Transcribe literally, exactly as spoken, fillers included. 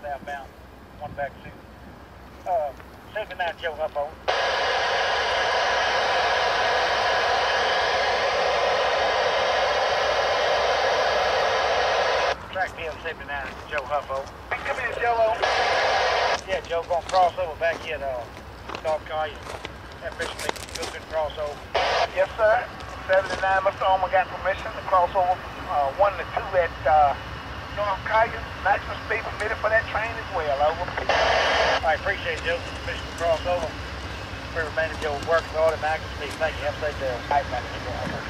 southbound, one back to uh, seventy-nine Joe Huffo. Amtrak P zero seven nine Joe Huffo. Come in, Joe. Yeah, Joe, going to cross over back here at uh, Dog Car. That fish will go through the crossover. Yes, sir. seventy-nine, Mister Omer got permission to cross over uh, one to two at uh, North Collier. Maximum speed permitted for that train as well. Over. I appreciate it, Joe. Permission to cross over. For remaining Joe working hard at maximum speed. Thank you. Have a safe day. All right, man.